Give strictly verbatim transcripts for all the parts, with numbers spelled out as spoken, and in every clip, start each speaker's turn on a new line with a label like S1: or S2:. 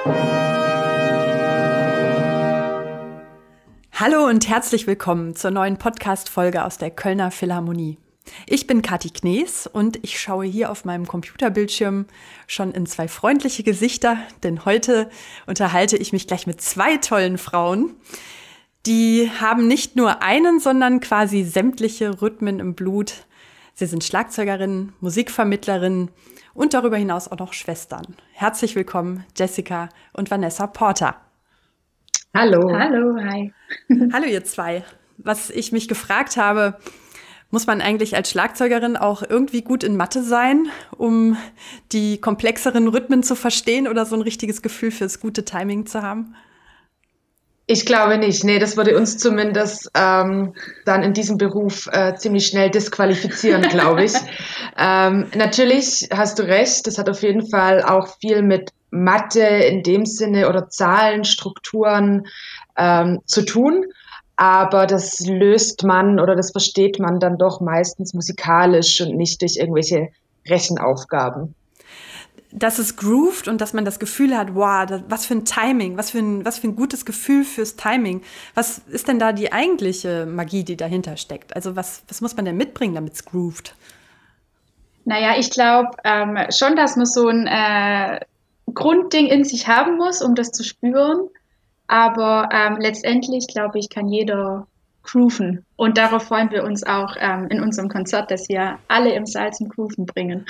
S1: Hallo und herzlich willkommen zur neuen Podcast-Folge aus der Kölner Philharmonie. Ich bin Kathi Knees und ich schaue hier auf meinem Computerbildschirm schon in zwei freundliche Gesichter, denn heute unterhalte ich mich gleich mit zwei tollen Frauen. Die haben nicht nur einen, sondern quasi sämtliche Rhythmen im Blut. Sie sind Schlagzeugerinnen, Musikvermittlerinnen und darüber hinaus auch noch Schwestern. Herzlich willkommen, Jessica und Vanessa Porter.
S2: Hallo.
S3: Hallo, hi.
S1: Hallo ihr zwei. Was ich mich gefragt habe, muss man eigentlich als Schlagzeugerin auch irgendwie gut in Mathe sein, um die komplexeren Rhythmen zu verstehen oder so ein richtiges Gefühl fürs gute Timing zu haben?
S2: Ich glaube nicht. Nee, das würde uns zumindest ähm, dann in diesem Beruf äh, ziemlich schnell disqualifizieren, glaube ich. ähm, natürlich hast du recht, das hat auf jeden Fall auch viel mit Mathe in dem Sinne oder Zahlen, Strukturen ähm, zu tun. Aber das löst man oder das versteht man dann doch meistens musikalisch und nicht durch irgendwelche Rechenaufgaben.
S1: Dass es groovt und dass man das Gefühl hat, wow, das, was für ein Timing, was für ein, was für ein gutes Gefühl fürs Timing. Was ist denn da die eigentliche Magie, die dahinter steckt? Also was, was muss man denn mitbringen, damit es groovt?
S3: Naja, ich glaube ähm, schon, dass man so ein äh, Grundding in sich haben muss, um das zu spüren. Aber ähm, letztendlich, glaube ich, kann jeder grooven. Und darauf freuen wir uns auch ähm, in unserem Konzert, dass wir alle im Saal zum Grooven bringen.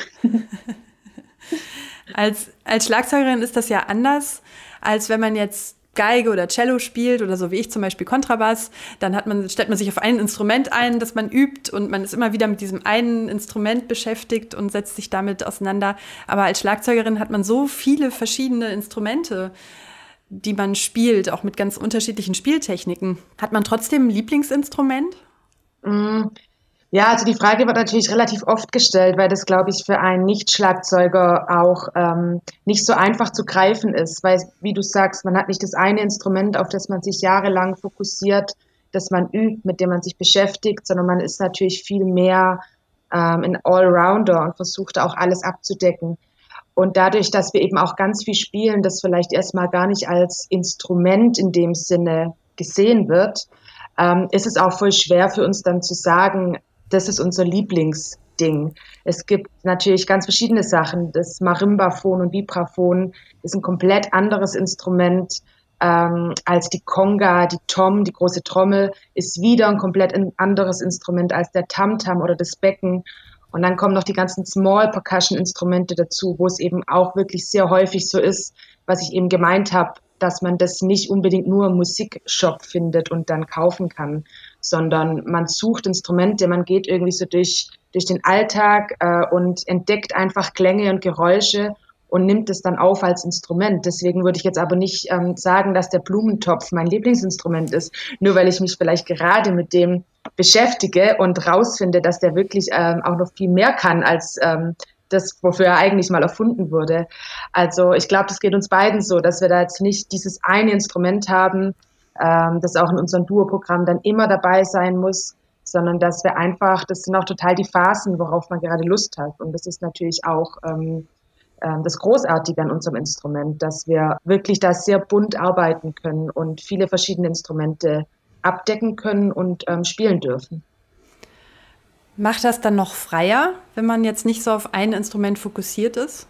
S1: Als, als Schlagzeugerin ist das ja anders, als wenn man jetzt Geige oder Cello spielt oder so wie ich zum Beispiel Kontrabass. Dann hat man, stellt man sich auf ein Instrument ein, das man übt und man ist immer wieder mit diesem einen Instrument beschäftigt und setzt sich damit auseinander. Aber als Schlagzeugerin hat man so viele verschiedene Instrumente, die man spielt, auch mit ganz unterschiedlichen Spieltechniken. Hat man trotzdem ein Lieblingsinstrument?
S2: Mm. Ja, also die Frage wird natürlich relativ oft gestellt, weil das, glaube ich, für einen Nicht-Schlagzeuger auch ähm, nicht so einfach zu greifen ist. Weil, wie du sagst, man hat nicht das eine Instrument, auf das man sich jahrelang fokussiert, das man übt, mit dem man sich beschäftigt, sondern man ist natürlich viel mehr ähm, ein Allrounder und versucht auch alles abzudecken. Und dadurch, dass wir eben auch ganz viel spielen, das vielleicht erstmal gar nicht als Instrument in dem Sinne gesehen wird, ähm, ist es auch voll schwer für uns dann zu sagen, das ist unser Lieblingsding. Es gibt natürlich ganz verschiedene Sachen. Das Marimbaphon und Vibraphon ist ein komplett anderes Instrument ähm, als die Conga, die Tom, die große Trommel, ist wieder ein komplett anderes Instrument als der Tamtam oder das Becken. Und dann kommen noch die ganzen Small Percussion Instrumente dazu, wo es eben auch wirklich sehr häufig so ist, was ich eben gemeint habe, dass man das nicht unbedingt nur im Musikshop findet und dann kaufen kann, sondern man sucht Instrumente, man geht irgendwie so durch, durch den Alltag äh, und entdeckt einfach Klänge und Geräusche und nimmt es dann auf als Instrument. Deswegen würde ich jetzt aber nicht ähm, sagen, dass der Blumentopf mein Lieblingsinstrument ist, nur weil ich mich vielleicht gerade mit dem beschäftige und rausfinde, dass der wirklich ähm, auch noch viel mehr kann als ähm, das, wofür er eigentlich mal erfunden wurde. Also ich glaube, das geht uns beiden so, dass wir da jetzt nicht dieses eine Instrument haben, ähm, das auch in unserem Duo-Programm dann immer dabei sein muss, sondern dass wir einfach, das sind auch total die Phasen, worauf man gerade Lust hat. Und das ist natürlich auch ähm, ähm, das Großartige an unserem Instrument, dass wir wirklich da sehr bunt arbeiten können und viele verschiedene Instrumente abdecken können und ähm, spielen dürfen.
S1: Macht das dann noch freier, wenn man jetzt nicht so auf ein Instrument fokussiert ist?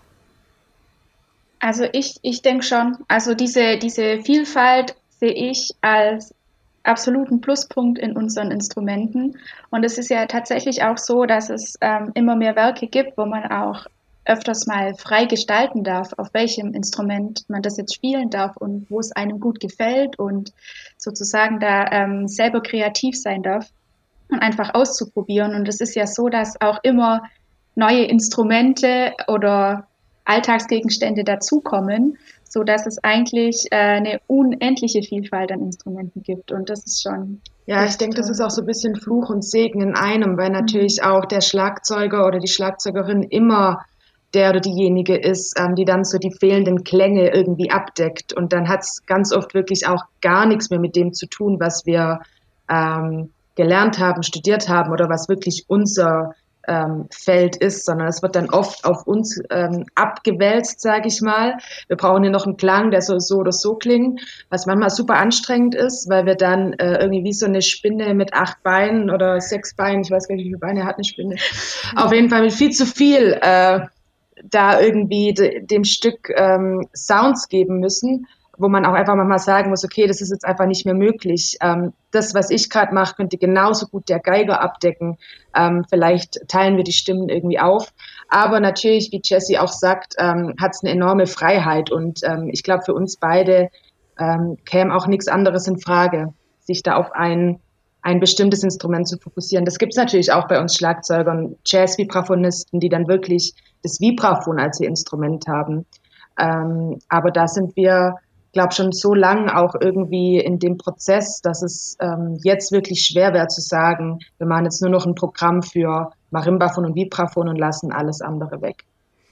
S3: Also ich, ich denke schon. Also diese, diese Vielfalt sehe ich als absoluten Pluspunkt in unseren Instrumenten. Und es ist ja tatsächlich auch so, dass es ähm, immer mehr Werke gibt, wo man auch öfters mal frei gestalten darf, auf welchem Instrument man das jetzt spielen darf und wo es einem gut gefällt und sozusagen da ähm, selber kreativ sein darf und einfach auszuprobieren. Und es ist ja so, dass auch immer neue Instrumente oder Alltagsgegenstände dazukommen, so dass es eigentlich äh, eine unendliche Vielfalt an Instrumenten gibt. Und das ist schon...
S2: Ja, ich denke, das ist auch so ein bisschen Fluch und Segen in einem, weil natürlich mhm. auch der Schlagzeuger oder die Schlagzeugerin immer der oder diejenige ist, ähm, die dann so die fehlenden Klänge irgendwie abdeckt. Und dann hat es ganz oft wirklich auch gar nichts mehr mit dem zu tun, was wir ähm, gelernt haben, studiert haben oder was wirklich unser ähm, Feld ist, sondern es wird dann oft auf uns ähm, abgewälzt, sage ich mal. Wir brauchen hier noch einen Klang, der soll so oder so klingen, was manchmal super anstrengend ist, weil wir dann äh, irgendwie wie so eine Spinne mit acht Beinen oder sechs Beinen, ich weiß gar nicht, wie viele Beine hat eine Spinne, auf jeden Fall mit viel zu viel äh, da irgendwie de, dem Stück ähm, Sounds geben müssen, wo man auch einfach mal sagen muss, okay, das ist jetzt einfach nicht mehr möglich. Ähm, das, was ich gerade mache, könnte genauso gut der Geiger abdecken. Ähm, vielleicht teilen wir die Stimmen irgendwie auf. Aber natürlich, wie Jessie auch sagt, ähm, hat es eine enorme Freiheit. Und ähm, ich glaube, für uns beide ähm, käme auch nichts anderes in Frage, sich da auf ein, ein bestimmtes Instrument zu fokussieren. Das gibt es natürlich auch bei uns Schlagzeugern, Jazz-Vibraphonisten, die dann wirklich das Vibraphon als ihr Instrument haben. Ähm, aber da sind wir, glaube schon so lang auch irgendwie in dem Prozess, dass es ähm, jetzt wirklich schwer wäre zu sagen, wir machen jetzt nur noch ein Programm für Marimbaphon und Vibraphon und lassen alles andere weg.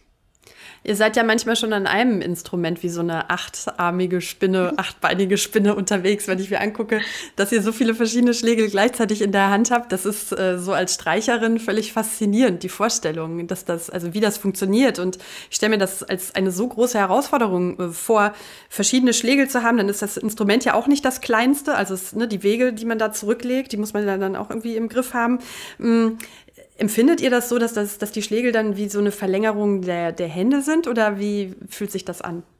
S1: Ihr seid ja manchmal schon an einem Instrument wie so eine achtarmige Spinne, achtbeinige Spinne unterwegs, wenn ich mir angucke, dass ihr so viele verschiedene Schlägel gleichzeitig in der Hand habt. Das ist äh, so als Streicherin völlig faszinierend, die Vorstellung, dass das, also wie das funktioniert. Und ich stelle mir das als eine so große Herausforderung äh, vor, verschiedene Schlägel zu haben. Dann ist das Instrument ja auch nicht das kleinste. Also es, ne, die Wege, die man da zurücklegt, die muss man dann auch irgendwie im Griff haben. Mm. Empfindet ihr das so, dass, das, dass die Schlägel dann wie so eine Verlängerung der, der Hände sind oder wie fühlt sich das an?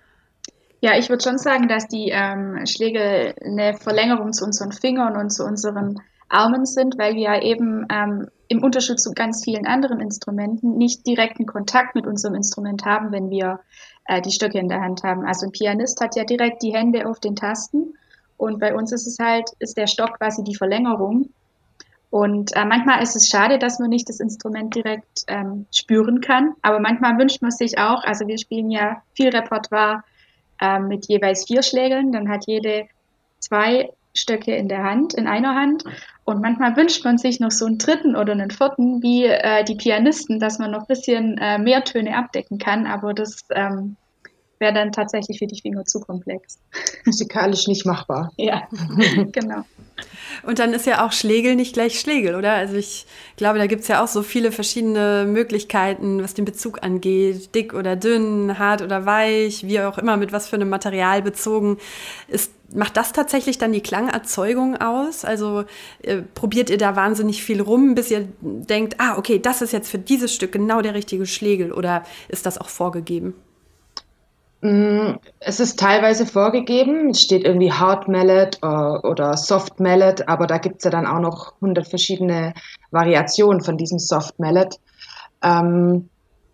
S3: Ja, ich würde schon sagen, dass die ähm, Schlägel eine Verlängerung zu unseren Fingern und zu unseren Armen sind, weil wir ja eben ähm, im Unterschied zu ganz vielen anderen Instrumenten nicht direkten Kontakt mit unserem Instrument haben, wenn wir äh, die Stöcke in der Hand haben. Also ein Pianist hat ja direkt die Hände auf den Tasten und bei uns ist es halt, ist der Stock quasi die Verlängerung. Und äh, manchmal ist es schade, dass man nicht das Instrument direkt ähm, spüren kann. Aber manchmal wünscht man sich auch, also wir spielen ja viel Repertoire äh, mit jeweils vier Schlägeln. Dann hat jede zwei Stöcke in der Hand, in einer Hand. Und manchmal wünscht man sich noch so einen dritten oder einen vierten, wie äh, die Pianisten, dass man noch ein bisschen äh, mehr Töne abdecken kann. Aber das ähm, wäre dann tatsächlich für die Finger zu komplex.
S2: Musikalisch nicht machbar.
S3: Ja, genau.
S1: Und dann ist ja auch Schlägel nicht gleich Schlägel, oder? Also ich glaube, da gibt es ja auch so viele verschiedene Möglichkeiten, was den Bezug angeht. Dick oder dünn, hart oder weich, wie auch immer, mit was für einem Material bezogen. Ist, macht das tatsächlich dann die Klangerzeugung aus? Also äh, probiert ihr da wahnsinnig viel rum, bis ihr denkt, ah, okay, das ist jetzt für dieses Stück genau der richtige Schlägel, oder ist das auch vorgegeben?
S2: Es ist teilweise vorgegeben, es steht irgendwie Hard Mallet oder, oder Soft Mallet, aber da gibt es ja dann auch noch hundert verschiedene Variationen von diesem Soft Mallet. Ähm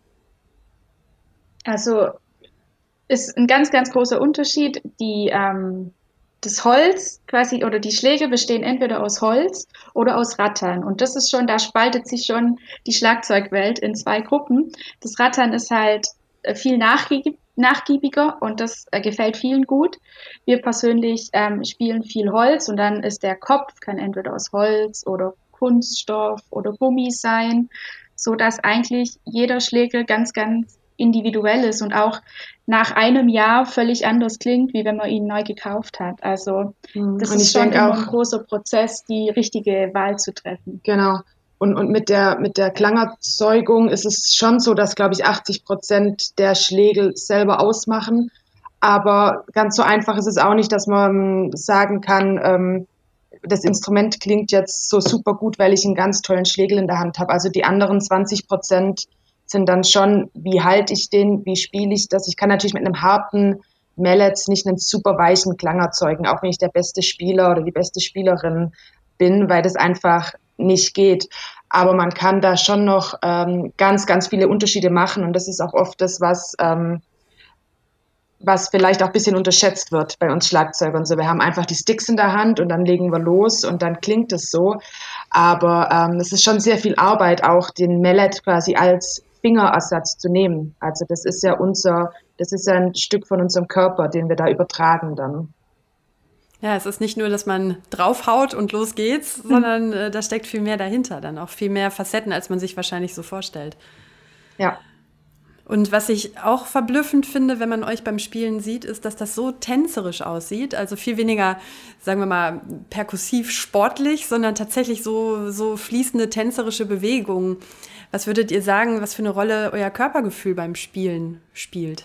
S3: also ist ein ganz, ganz großer Unterschied. Die, ähm, das Holz quasi oder die Schläge bestehen entweder aus Holz oder aus Rattan. Und das ist schon, da spaltet sich schon die Schlagzeugwelt in zwei Gruppen. Das Rattan ist halt viel nachgiebig. nachgiebiger und das äh, gefällt vielen gut. Wir persönlich ähm, spielen viel Holz und dann ist der Kopf, kann entweder aus Holz oder Kunststoff oder Gummi sein, so dass eigentlich jeder Schlägel ganz, ganz individuell ist und auch nach einem Jahr völlig anders klingt, wie wenn man ihn neu gekauft hat. Also das
S2: und
S3: ist schon immer
S2: auch,
S3: ein großer Prozess, die richtige Wahl zu treffen.
S2: Genau. Und, und mit der, mit der Klangerzeugung ist es schon so, dass, glaube ich, achtzig Prozent der Schlägel selber ausmachen. Aber ganz so einfach ist es auch nicht, dass man sagen kann, ähm, das Instrument klingt jetzt so super gut, weil ich einen ganz tollen Schlägel in der Hand habe. Also die anderen zwanzig Prozent sind dann schon, wie halte ich den, wie spiele ich das? Ich kann natürlich mit einem harten Mallet nicht einen super weichen Klang erzeugen, auch wenn ich der beste Spieler oder die beste Spielerin bin, weil das einfach nicht geht. Aber man kann da schon noch ähm, ganz, ganz viele Unterschiede machen und das ist auch oft das, was, ähm, was vielleicht auch ein bisschen unterschätzt wird bei uns Schlagzeugern. So, wir haben einfach die Sticks in der Hand und dann legen wir los und dann klingt es so. Aber ähm, es ist schon sehr viel Arbeit, auch den Mallet quasi als Fingerersatz zu nehmen. Also das ist ja unser, das ist ja ein Stück von unserem Körper, den wir da übertragen dann.
S1: Ja, es ist nicht nur, dass man draufhaut und los geht's, mhm. sondern äh, da steckt viel mehr dahinter, dann auch viel mehr Facetten, als man sich wahrscheinlich so vorstellt.
S2: Ja.
S1: Und was ich auch verblüffend finde, wenn man euch beim Spielen sieht, ist, dass das so tänzerisch aussieht. Also viel weniger, sagen wir mal, perkussiv sportlich, sondern tatsächlich so, so fließende tänzerische Bewegungen. Was würdet ihr sagen, was für eine Rolle euer Körpergefühl beim Spielen spielt?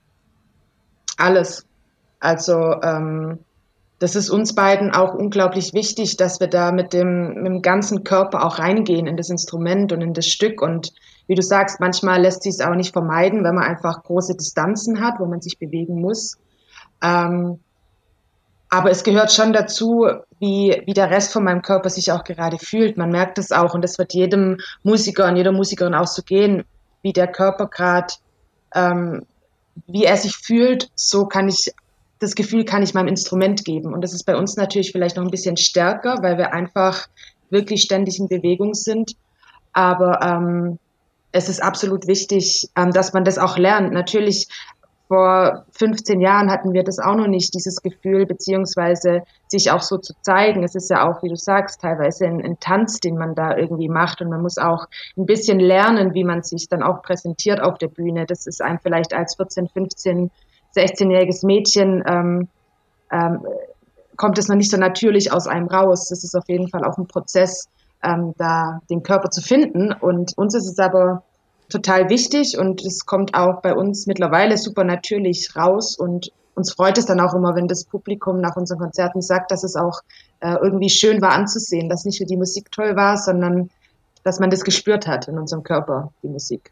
S2: Alles. Also ähm, das ist uns beiden auch unglaublich wichtig, dass wir da mit dem, mit dem ganzen Körper auch reingehen in das Instrument und in das Stück. Und wie du sagst, manchmal lässt sich es auch nicht vermeiden, wenn man einfach große Distanzen hat, wo man sich bewegen muss. Ähm, aber es gehört schon dazu, wie, wie der Rest von meinem Körper sich auch gerade fühlt. Man merkt es auch und das wird jedem Musiker und jeder Musikerin auch so gehen, wie der Körper gerade, ähm, wie er sich fühlt, so kann ich, das Gefühl kann ich meinem Instrument geben. Und das ist bei uns natürlich vielleicht noch ein bisschen stärker, weil wir einfach wirklich ständig in Bewegung sind. Aber ähm, es ist absolut wichtig, ähm, dass man das auch lernt. Natürlich, vor fünfzehn Jahren hatten wir das auch noch nicht, dieses Gefühl, beziehungsweise sich auch so zu zeigen. Es ist ja auch, wie du sagst, teilweise ein, ein Tanz, den man da irgendwie macht. Und man muss auch ein bisschen lernen, wie man sich dann auch präsentiert auf der Bühne. Das ist einem vielleicht als vierzehn, fünfzehn, sechzehnjähriges Mädchen, ähm, ähm, kommt es noch nicht so natürlich aus einem raus. Das ist auf jeden Fall auch ein Prozess, ähm, da den Körper zu finden. Und uns ist es aber total wichtig und es kommt auch bei uns mittlerweile super natürlich raus und uns freut es dann auch immer, wenn das Publikum nach unseren Konzerten sagt, dass es auch äh, irgendwie schön war anzusehen, dass nicht nur die Musik toll war, sondern dass man das gespürt hat in unserem Körper, die Musik.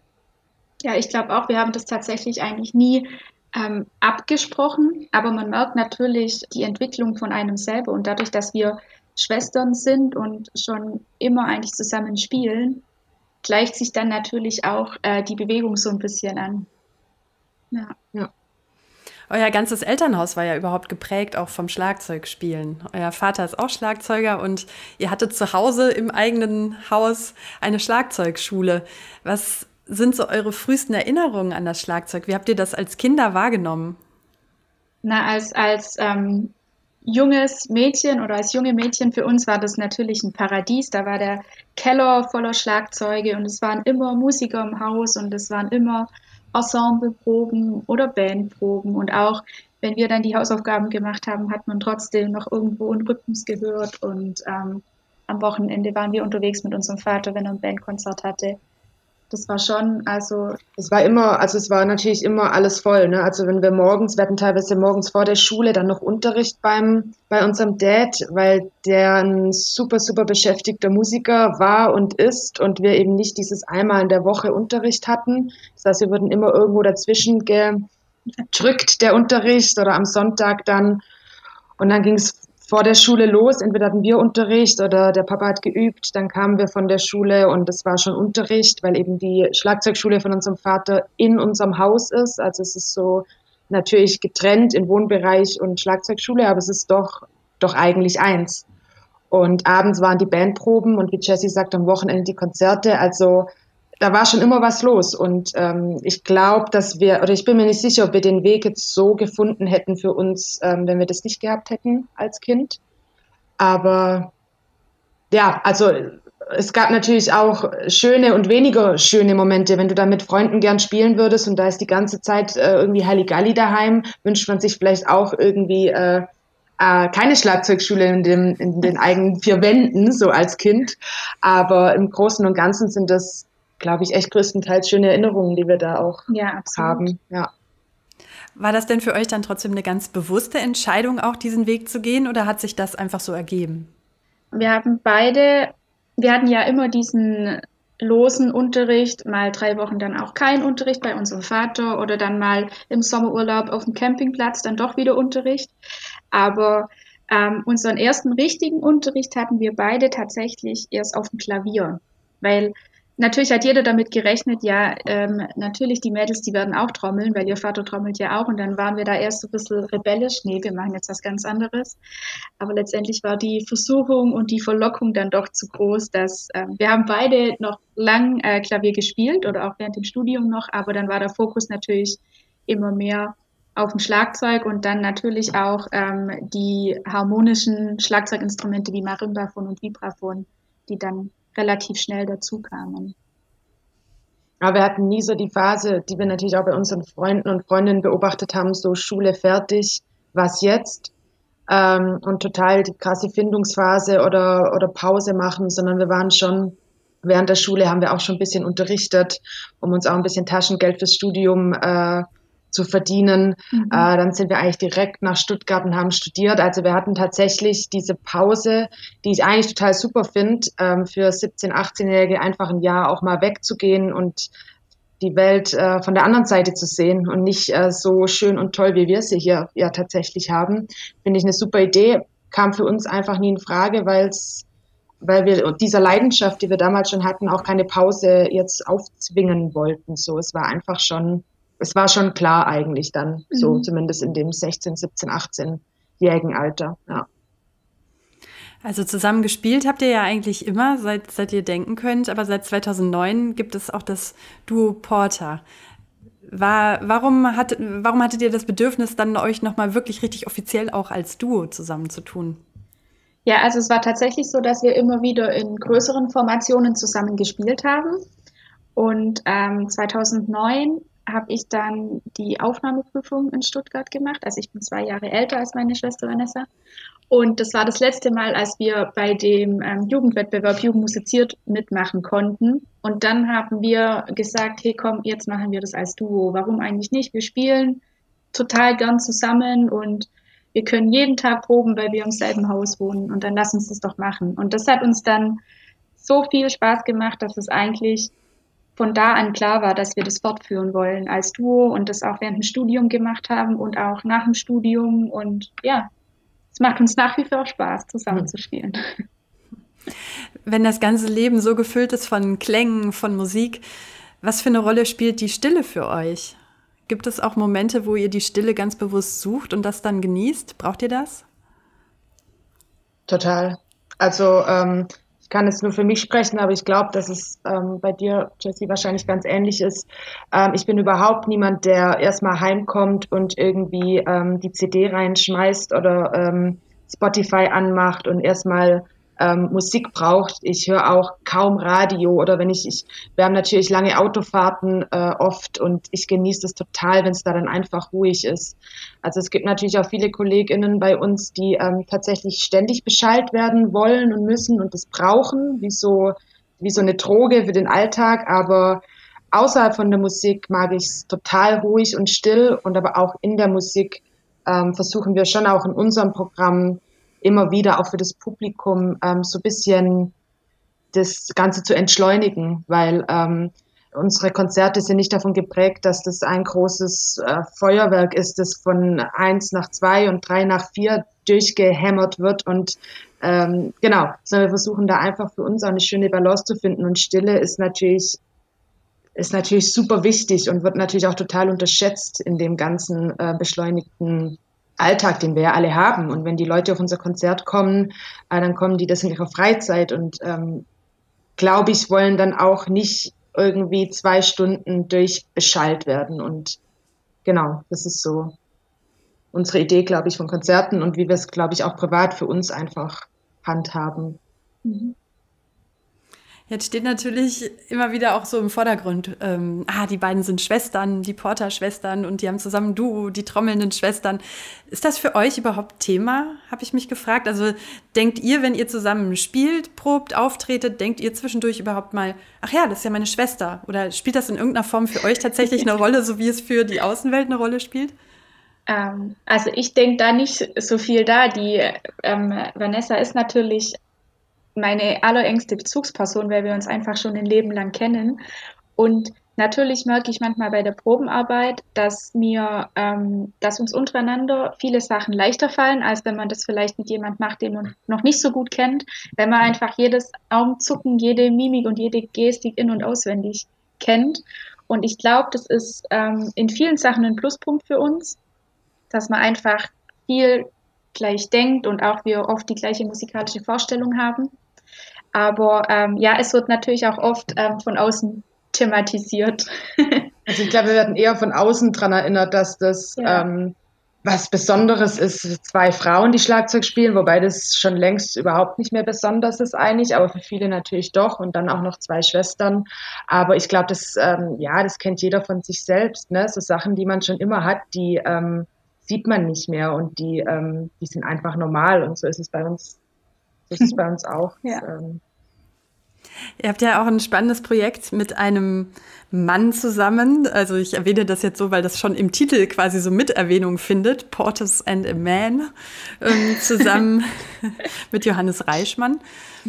S3: Ja, ich glaube auch, wir haben das tatsächlich eigentlich nie ähm, abgesprochen, aber man merkt natürlich die Entwicklung von einem selber und dadurch, dass wir Schwestern sind und schon immer eigentlich zusammen spielen, gleicht sich dann natürlich auch äh, die Bewegung so ein bisschen an. Ja.
S1: Ja. Euer ganzes Elternhaus war ja überhaupt geprägt auch vom Schlagzeugspielen. Euer Vater ist auch Schlagzeuger und ihr hattet zu Hause im eigenen Haus eine Schlagzeugschule. Was sind so eure frühesten Erinnerungen an das Schlagzeug? Wie habt ihr das als Kinder wahrgenommen?
S3: Na, als, als ähm, junges Mädchen oder als junge Mädchen für uns war das natürlich ein Paradies. Da war der Keller voller Schlagzeuge und es waren immer Musiker im Haus und es waren immer Ensembleproben oder Bandproben und auch wenn wir dann die Hausaufgaben gemacht haben, hat man trotzdem noch irgendwo einen Rhythmus gehört und ähm, am Wochenende waren wir unterwegs mit unserem Vater, wenn er ein Bandkonzert hatte. Das war schon, also
S2: Es war immer, also es war natürlich immer alles voll, ne? Also wenn wir morgens, wir hatten teilweise morgens vor der Schule dann noch Unterricht beim, bei unserem Dad, weil der ein super, super beschäftigter Musiker war und ist und wir eben nicht dieses einmal in der Woche Unterricht hatten. Das heißt, wir wurden immer irgendwo dazwischen gedrückt, der Unterricht oder am Sonntag dann. Und dann ging es vor der Schule los. Entweder hatten wir Unterricht oder der Papa hat geübt. Dann kamen wir von der Schule und es war schon Unterricht, weil eben die Schlagzeugschule von unserem Vater in unserem Haus ist. Also es ist so natürlich getrennt in Wohnbereich und Schlagzeugschule, aber es ist doch, doch eigentlich eins. Und abends waren die Bandproben und wie Jessie sagt, am Wochenende die Konzerte. Also da war schon immer was los und ähm, ich glaube, dass wir, oder ich bin mir nicht sicher, ob wir den Weg jetzt so gefunden hätten für uns, ähm, wenn wir das nicht gehabt hätten als Kind. Aber ja, also es gab natürlich auch schöne und weniger schöne Momente. Wenn du da mit Freunden gern spielen würdest und da ist die ganze Zeit äh, irgendwie Halligalli daheim, wünscht man sich vielleicht auch irgendwie äh, äh, keine Schlagzeugschule in, dem, in den eigenen vier Wänden, so als Kind. Aber im Großen und Ganzen sind das, glaube ich, echt größtenteils schöne Erinnerungen, die wir da auch
S3: ja,
S2: haben. Ja.
S1: War das denn für euch dann trotzdem eine ganz bewusste Entscheidung, auch diesen Weg zu gehen, oder hat sich das einfach so ergeben?
S3: Wir haben beide, wir hatten ja immer diesen losen Unterricht, mal drei Wochen dann auch kein Unterricht bei unserem Vater oder dann mal im Sommerurlaub auf dem Campingplatz dann doch wieder Unterricht. Aber ähm, unseren ersten richtigen Unterricht hatten wir beide tatsächlich erst auf dem Klavier, weil natürlich hat jeder damit gerechnet, ja, ähm, natürlich die Mädels, die werden auch trommeln, weil ihr Vater trommelt ja auch und dann waren wir da erst so ein bisschen rebellisch, nee, wir machen jetzt was ganz anderes. Aber letztendlich war die Versuchung und die Verlockung dann doch zu groß, dass ähm, wir haben beide noch lang äh, Klavier gespielt oder auch während dem Studium noch, aber dann war der Fokus natürlich immer mehr auf dem Schlagzeug und dann natürlich auch ähm, die harmonischen Schlagzeuginstrumente wie Marimbaphon und Vibraphon, die dann relativ schnell dazu kamen.
S2: Aber wir hatten nie so die Phase, die wir natürlich auch bei unseren Freunden und Freundinnen beobachtet haben, so Schule fertig, was jetzt? Ähm, und total die krasse Findungsphase oder, oder Pause machen, sondern wir waren schon, während der Schule haben wir auch schon ein bisschen unterrichtet, um uns auch ein bisschen Taschengeld fürs Studium äh, zu verdienen. Mhm. Äh, dann sind wir eigentlich direkt nach Stuttgart und haben studiert. Also wir hatten tatsächlich diese Pause, die ich eigentlich total super finde, ähm, für siebzehn-, achtzehnjährige einfach ein Jahr auch mal wegzugehen und die Welt äh, von der anderen Seite zu sehen und nicht äh, so schön und toll, wie wir sie hier ja tatsächlich haben. Finde ich eine super Idee. Kam für uns einfach nie in Frage, weil's, weil wir dieser Leidenschaft, die wir damals schon hatten, auch keine Pause jetzt aufzwingen wollten. So, es war einfach schon Es war schon klar eigentlich dann, mhm. so zumindest in dem sechzehn-, siebzehn-, achtzehnjährigen Alter, ja.
S1: Also zusammen gespielt habt ihr ja eigentlich immer, seit, seit ihr denken könnt, aber seit zweitausendneun gibt es auch das Duo Porter. War, warum, hat, warum hattet ihr das Bedürfnis, dann euch nochmal wirklich richtig offiziell auch als Duo zusammenzutun?
S3: Ja, also es war tatsächlich so, dass wir immer wieder in größeren Formationen zusammen gespielt haben. Und ähm, zweitausendneun habe ich dann die Aufnahmeprüfung in Stuttgart gemacht. Also ich bin zwei Jahre älter als meine Schwester Vanessa. Und das war das letzte Mal, als wir bei dem ähm, Jugendwettbewerb Jugend musiziert mitmachen konnten. Und dann haben wir gesagt, hey komm, jetzt machen wir das als Duo. Warum eigentlich nicht? Wir spielen total gern zusammen und wir können jeden Tag proben, weil wir im selben Haus wohnen. Und dann lass uns das doch machen. Und das hat uns dann so viel Spaß gemacht, dass es eigentlich von da an klar war, dass wir das fortführen wollen als Duo und das auch während dem Studium gemacht haben und auch nach dem Studium. Und ja, es macht uns nach wie vor Spaß, zusammen zu spielen.
S1: Wenn das ganze Leben so gefüllt ist von Klängen, von Musik, was für eine Rolle spielt die Stille für euch? Gibt es auch Momente, wo ihr die Stille ganz bewusst sucht und das dann genießt? Braucht ihr das?
S2: Total. Also ähm, ich kann jetzt nur für mich sprechen, aber ich glaube, dass es ähm, bei dir, Jessie, wahrscheinlich ganz ähnlich ist. Ähm, ich bin überhaupt niemand, der erstmal heimkommt und irgendwie ähm, die C D reinschmeißt oder ähm, Spotify anmacht und erstmal ähm, Musik braucht. Ich höre auch kaum Radio oder wenn ich, ich wir haben natürlich lange Autofahrten äh, oft und ich genieße es total, wenn es da dann einfach ruhig ist. Also es gibt natürlich auch viele KollegInnen bei uns, die ähm, tatsächlich ständig beschallt werden wollen und müssen und das brauchen, wie so, wie so eine Droge für den Alltag, aber außerhalb von der Musik mag ich es total ruhig und still und aber auch in der Musik ähm, versuchen wir schon auch in unserem Programm immer wieder auch für das Publikum ähm, so ein bisschen das Ganze zu entschleunigen, weil ähm, unsere Konzerte sind nicht davon geprägt, dass das ein großes äh, Feuerwerk ist, das von eins nach zwei und drei nach vier durchgehämmert wird und ähm, genau, sondern wir versuchen da einfach für uns auch eine schöne Balance zu finden und Stille ist natürlich ist natürlich super wichtig und wird natürlich auch total unterschätzt in dem ganzen äh, beschleunigten Alltag, den wir ja alle haben. Und wenn die Leute auf unser Konzert kommen, äh, dann kommen die das in ihrer Freizeit und ähm, glaube ich, wollen dann auch nicht irgendwie zwei Stunden durchbeschallt werden. Und genau, das ist so unsere Idee, glaube ich, von Konzerten und wie wir es, glaube ich, auch privat für uns einfach handhaben.
S1: Mhm. Jetzt steht natürlich immer wieder auch so im Vordergrund, ähm, ah, die beiden sind Schwestern, die Porter-Schwestern und die haben zusammen Duo, die trommelnden Schwestern. Ist das für euch überhaupt Thema, habe ich mich gefragt? Also denkt ihr, wenn ihr zusammen spielt, probt, auftretet, denkt ihr zwischendurch überhaupt mal, ach ja, das ist ja meine Schwester? Oder spielt das in irgendeiner Form für euch tatsächlich eine Rolle, so wie es für die Außenwelt eine Rolle spielt?
S3: Ähm, also ich denke da nicht so viel da. Die ähm, Vanessa ist natürlich meine allerengste Bezugsperson, weil wir uns einfach schon ein Leben lang kennen. Und natürlich merke ich manchmal bei der Probenarbeit, dass mir, ähm, dass uns untereinander viele Sachen leichter fallen, als wenn man das vielleicht mit jemandem macht, den man noch nicht so gut kennt, wenn man einfach jedes Augenzucken, jede Mimik und jede Gestik in- und auswendig kennt. Und ich glaube, das ist ähm, in vielen Sachen ein Pluspunkt für uns, dass man einfach viel gleich denkt und auch wir oft die gleiche musikalische Vorstellung haben. Aber ähm, ja, es wird natürlich auch oft ähm, von außen thematisiert.
S2: Also ich glaube, wir werden eher von außen dran erinnert, dass das,
S3: ja.
S2: ähm, Was Besonderes ist, zwei Frauen, die Schlagzeug spielen, wobei das schon längst überhaupt nicht mehr besonders ist eigentlich, aber für viele natürlich doch und dann auch noch zwei Schwestern. Aber ich glaube, das, ähm, ja, das kennt jeder von sich selbst, ne? So Sachen, die man schon immer hat, die ähm, sieht man nicht mehr und die, ähm, die sind einfach normal und so ist es bei uns, so ist es bei uns auch.
S3: Ja.
S2: Das, ähm,
S1: Ihr habt ja auch ein spannendes Projekt mit einem Mann zusammen. Also ich erwähne das jetzt so, weil das schon im Titel quasi so Miterwähnung findet. Portis and a Man, ähm, zusammen mit Johannes Reichmann.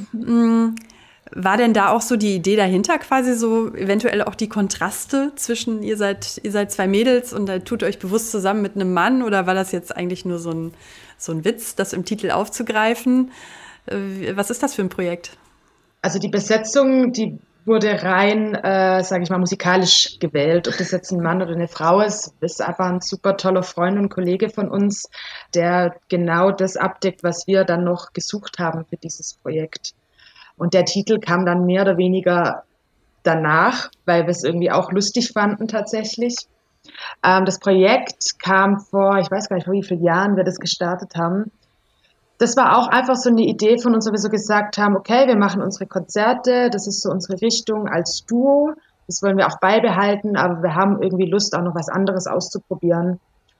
S1: Mhm. War denn da auch so die Idee dahinter, quasi so eventuell auch die Kontraste zwischen, ihr seid, ihr seid zwei Mädels und da tut euch bewusst zusammen mit einem Mann, oder war das jetzt eigentlich nur so ein, so ein Witz, das im Titel aufzugreifen? Äh, Was ist das für ein Projekt?
S2: Also die Besetzung, die wurde rein, äh, sage ich mal, musikalisch gewählt. Ob das jetzt ein Mann oder eine Frau ist, ist einfach ein super toller Freund und Kollege von uns, der genau das abdeckt, was wir dann noch gesucht haben für dieses Projekt. Und der Titel kam dann mehr oder weniger danach, weil wir es irgendwie auch lustig fanden tatsächlich. Ähm, das Projekt kam vor, ich weiß gar nicht, vor wie vielen Jahren wir das gestartet haben. Das war auch einfach so eine Idee von uns, wo wir so gesagt haben, okay, wir machen unsere Konzerte, das ist so unsere Richtung als Duo, das wollen wir auch beibehalten, aber wir haben irgendwie Lust, auch noch was anderes auszuprobieren.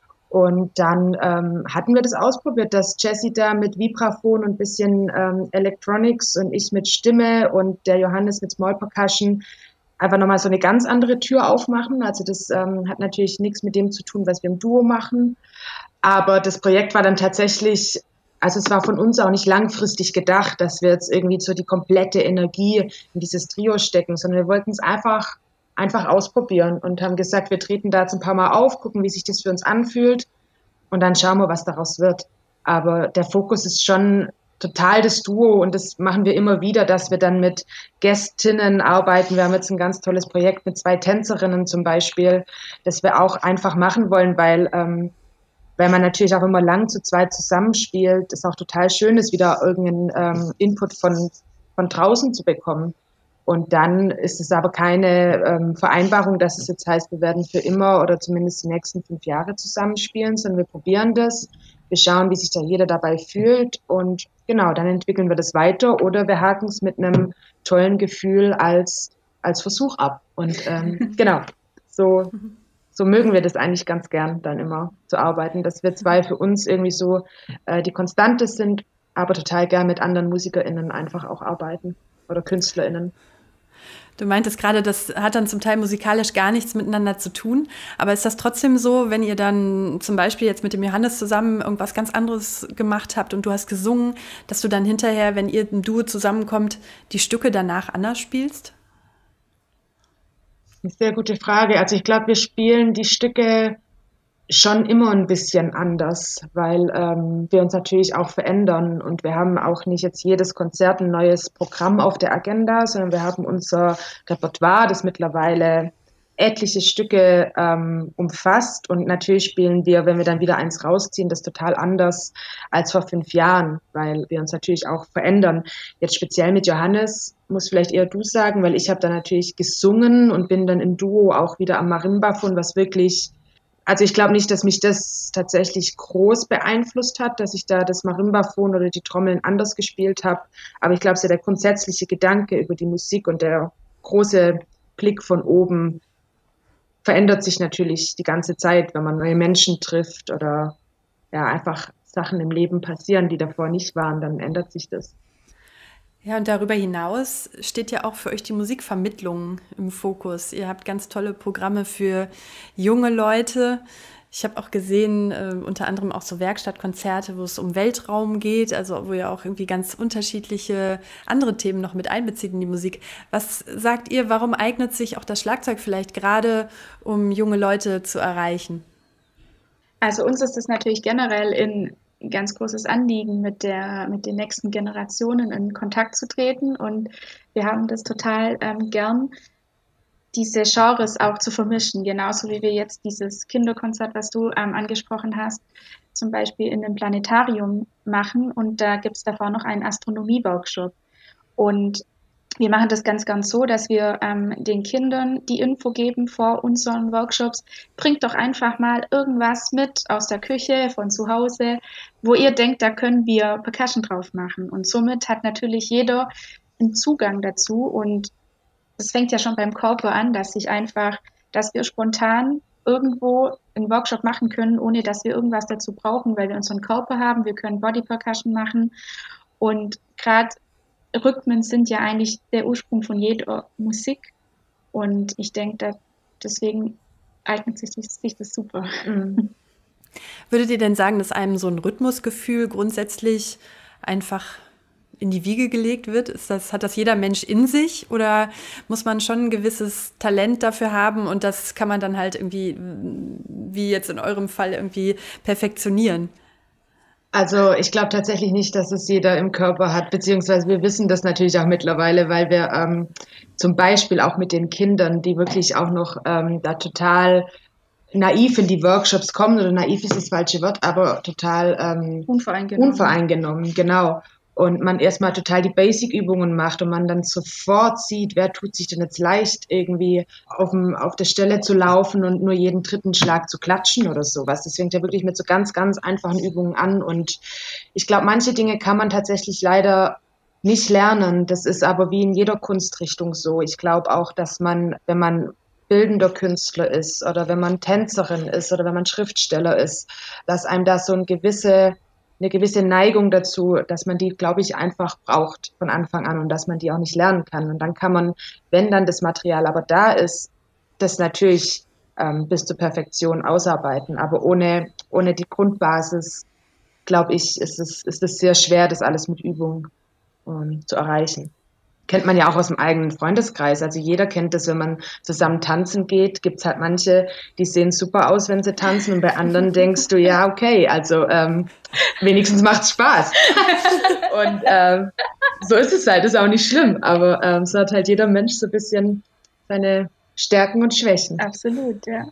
S2: Und dann ähm, hatten wir das ausprobiert, dass Jessie da mit Vibraphon und ein bisschen ähm, Electronics und ich mit Stimme und der Johannes mit Small Percussion einfach nochmal so eine ganz andere Tür aufmachen. Also das ähm, hat natürlich nichts mit dem zu tun, was wir im Duo machen. Aber das Projekt war dann tatsächlich, also es war von uns auch nicht langfristig gedacht, dass wir jetzt irgendwie so die komplette Energie in dieses Trio stecken, sondern wir wollten es einfach, einfach ausprobieren und haben gesagt, wir treten da jetzt ein paar Mal auf, gucken, wie sich das für uns anfühlt und dann schauen wir, was daraus wird. Aber der Fokus ist schon total das Duo und das machen wir immer wieder, dass wir dann mit Gästinnen arbeiten. Wir haben jetzt ein ganz tolles Projekt mit zwei Tänzerinnen zum Beispiel, das wir auch einfach machen wollen, weil ähm, weil man natürlich auch immer lang zu zweit zusammenspielt, ist auch total schön ist, wieder irgendeinen ähm, Input von, von draußen zu bekommen. Und dann ist es aber keine ähm, Vereinbarung, dass es jetzt heißt, wir werden für immer oder zumindest die nächsten fünf Jahre zusammenspielen, sondern wir probieren das. Wir schauen, wie sich da jeder dabei fühlt und genau, dann entwickeln wir das weiter oder wir haken es mit einem tollen Gefühl als, als Versuch ab. Und ähm, genau, so so mögen wir das eigentlich ganz gern, dann immer zu arbeiten, dass wir zwei für uns irgendwie so äh, die Konstante sind, aber total gern mit anderen MusikerInnen einfach auch arbeiten oder KünstlerInnen.
S1: Du meintest gerade, das hat dann zum Teil musikalisch gar nichts miteinander zu tun. Aber ist das trotzdem so, wenn ihr dann zum Beispiel jetzt mit dem Johannes zusammen irgendwas ganz anderes gemacht habt und du hast gesungen, dass du dann hinterher, wenn ihr im Duo zusammenkommt, die Stücke danach anders spielst?
S2: Eine sehr gute Frage. Also ich glaube, wir spielen die Stücke schon immer ein bisschen anders, weil ähm, wir uns natürlich auch verändern und wir haben auch nicht jetzt jedes Konzert ein neues Programm auf der Agenda, sondern wir haben unser Repertoire, das mittlerweile etliche Stücke ähm, umfasst und natürlich spielen wir, wenn wir dann wieder eins rausziehen, das total anders als vor fünf Jahren, weil wir uns natürlich auch verändern. Jetzt speziell mit Johannes muss vielleicht eher du sagen, weil ich habe da natürlich gesungen und bin dann im Duo auch wieder am Marimbafon, was wirklich, also ich glaube nicht, dass mich das tatsächlich groß beeinflusst hat, dass ich da das Marimbafon oder die Trommeln anders gespielt habe, aber ich glaube, so der grundsätzliche Gedanke über die Musik und der große Blick von oben verändert sich natürlich die ganze Zeit, wenn man neue Menschen trifft oder ja einfach Sachen im Leben passieren, die davor nicht waren, dann ändert sich das.
S1: Ja, und darüber hinaus steht ja auch für euch die Musikvermittlung im Fokus. Ihr habt ganz tolle Programme für junge Leute. Ich habe auch gesehen, äh, unter anderem auch so Werkstattkonzerte, wo es um Weltraum geht, also wo ihr auch irgendwie ganz unterschiedliche andere Themen noch mit einbezieht in die Musik. Was sagt ihr, warum eignet sich auch das Schlagzeug vielleicht gerade, um junge Leute zu erreichen?
S3: Also uns ist es natürlich generell in ein ganz großes Anliegen, mit der, mit den nächsten Generationen in Kontakt zu treten. Und wir haben das total ähm, gern, diese Genres auch zu vermischen. Genauso wie wir jetzt dieses Kinderkonzert, was du ähm, angesprochen hast, zum Beispiel in einem Planetarium machen. Und da gibt es davor noch einen Astronomie-Workshop. Und Wir machen das ganz, ganz so, dass wir ähm, den Kindern die Info geben vor unseren Workshops. Bringt doch einfach mal irgendwas mit aus der Küche, von zu Hause, wo ihr denkt, da können wir Percussion drauf machen. Und somit hat natürlich jeder einen Zugang dazu. Und das fängt ja schon beim Körper an, dass sich einfach, dass wir spontan irgendwo einen Workshop machen können, ohne dass wir irgendwas dazu brauchen, weil wir unseren Körper haben. Wir können Body Percussion machen. Und gerade Rhythmen sind ja eigentlich der Ursprung von jeder Musik und ich denke, deswegen eignet sich, sich das super. Mhm.
S1: Würdet ihr denn sagen, dass einem so ein Rhythmusgefühl grundsätzlich einfach in die Wiege gelegt wird? Ist das, hat das jeder Mensch in sich oder muss man schon ein gewisses Talent dafür haben und das kann man dann halt irgendwie, wie jetzt in eurem Fall, irgendwie perfektionieren?
S2: Also ich glaube tatsächlich nicht, dass es jeder im Körper hat, beziehungsweise wir wissen das natürlich auch mittlerweile, weil wir ähm, zum Beispiel auch mit den Kindern, die wirklich auch noch ähm, da total naiv in die Workshops kommen, oder naiv ist das falsche Wort, aber total ähm,
S3: unvoreingenommen.
S2: unvoreingenommen, genau. Und man erstmal total die Basic-Übungen macht und man dann sofort sieht, wer tut sich denn jetzt leicht, irgendwie auf, dem, auf der Stelle zu laufen und nur jeden dritten Schlag zu klatschen oder sowas. Das fängt ja wirklich mit so ganz, ganz einfachen Übungen an. Und ich glaube, manche Dinge kann man tatsächlich leider nicht lernen. Das ist aber wie in jeder Kunstrichtung so. Ich glaube auch, dass man, wenn man bildender Künstler ist oder wenn man Tänzerin ist oder wenn man Schriftsteller ist, dass einem da so ein gewisse eine gewisse Neigung dazu, dass man die, glaube ich, einfach braucht von Anfang an und dass man die auch nicht lernen kann. Und dann kann man, wenn dann das Material aber da ist, das natürlich ähm, bis zur Perfektion ausarbeiten. Aber ohne, ohne die Grundbasis, glaube ich, ist es, ist es sehr schwer, das alles mit Übung ähm, zu erreichen. Kennt man ja auch aus dem eigenen Freundeskreis. Also jeder kennt das, wenn man zusammen tanzen geht, gibt's halt manche, die sehen super aus, wenn sie tanzen und bei anderen denkst du, ja, okay, also ähm, wenigstens macht's Spaß. Und ähm, so ist es halt, ist auch nicht schlimm, aber ähm, so hat halt jeder Mensch so ein bisschen seine Stärken und Schwächen.
S3: Absolut, ja.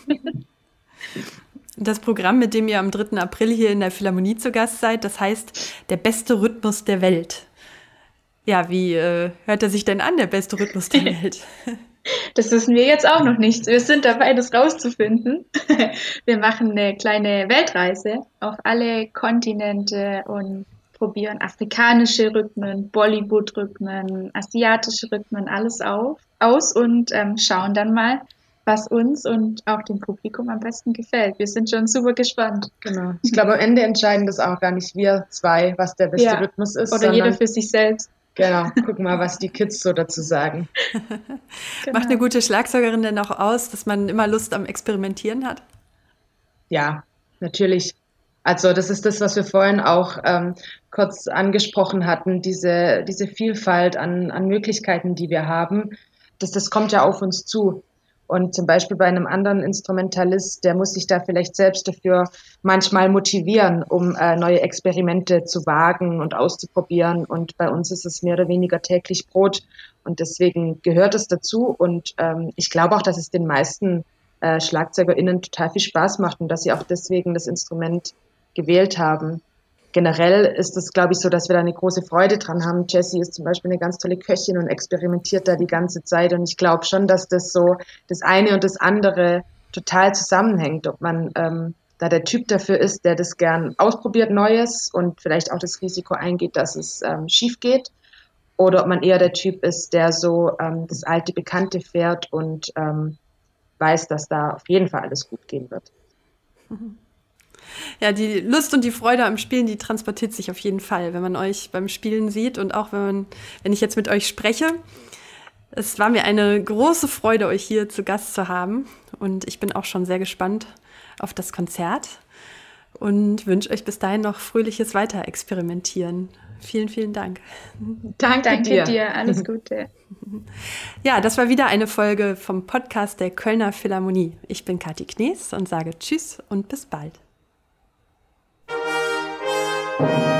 S1: Das Programm, mit dem ihr am dritten April hier in der Philharmonie zu Gast seid, das heißt der beste Rhythmus der Welt. Ja, wie äh, hört er sich denn an, der beste Rhythmus der Welt?
S3: Das wissen wir jetzt auch noch nicht. Wir sind dabei, das rauszufinden. Wir machen eine kleine Weltreise auf alle Kontinente und probieren afrikanische Rhythmen, Bollywood-Rhythmen, asiatische Rhythmen, alles auf, aus und ähm, schauen dann mal, was uns und auch dem Publikum am besten gefällt. Wir sind schon super gespannt.
S2: Genau. Ich glaube, am Ende entscheiden das auch gar nicht wir zwei, was der beste
S3: ja.
S2: Rhythmus ist.
S3: Oder jeder für sich selbst.
S2: Genau, gucken mal, was die Kids so dazu sagen.
S1: Genau. Macht eine gute Schlagzeugerin denn auch aus, dass man immer Lust am Experimentieren hat?
S2: Ja, natürlich. Also das ist das, was wir vorhin auch ähm, kurz angesprochen hatten, diese, diese Vielfalt an, an Möglichkeiten, die wir haben. Das, das kommt ja auf uns zu. Und zum Beispiel bei einem anderen Instrumentalist, der muss sich da vielleicht selbst dafür manchmal motivieren, um äh, neue Experimente zu wagen und auszuprobieren. Und bei uns ist es mehr oder weniger täglich Brot. Und deswegen gehört es dazu. Und ähm, ich glaube auch, dass es den meisten äh, SchlagzeugerInnen total viel Spaß macht und dass sie auch deswegen das Instrument gewählt haben. Generell ist es, glaube ich, so, dass wir da eine große Freude dran haben. Jessie ist zum Beispiel eine ganz tolle Köchin und experimentiert da die ganze Zeit. Und ich glaube schon, dass das so das eine und das andere total zusammenhängt. Ob man ähm, da der Typ dafür ist, der das gern ausprobiert, Neues und vielleicht auch das Risiko eingeht, dass es ähm, schief geht. Oder ob man eher der Typ ist, der so ähm, das alte Bekannte fährt und ähm, weiß, dass da auf jeden Fall alles gut gehen wird.
S1: Mhm. Ja, die Lust und die Freude am Spielen, die transportiert sich auf jeden Fall, wenn man euch beim Spielen sieht und auch wenn, man, wenn ich jetzt mit euch spreche. Es war mir eine große Freude, euch hier zu Gast zu haben und ich bin auch schon sehr gespannt auf das Konzert und wünsche euch bis dahin noch fröhliches Weiterexperimentieren. Vielen, vielen Dank.
S2: Danke,
S3: Danke
S2: dir.
S3: dir, alles Gute.
S1: Ja, das war wieder eine Folge vom Podcast der Kölner Philharmonie. Ich bin Kathi Knees und sage Tschüss und bis bald. Thank you.